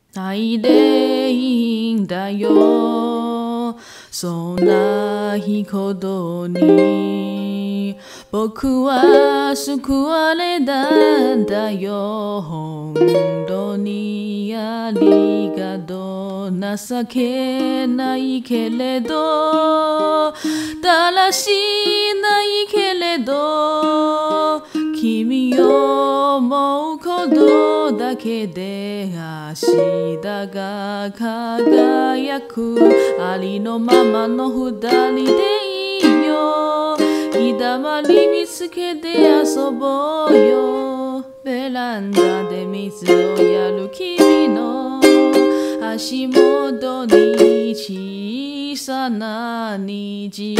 愛でいいんだよ。そんな日ほどに僕は救われたんだよ。本当にありがとう。情けないけれど、だらしないけれど、君を思うことだけで明日が輝く。ありのままの二人でいいよ。日だまり見つけて遊ぼうよ。ベランダで水をやる君の足元に小さな虹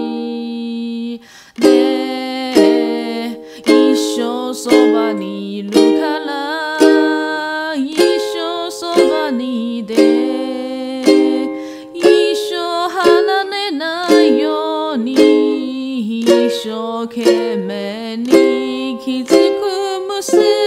で一生そばにいるから、一生そばにいて、一生離れないように一生懸命に気づく結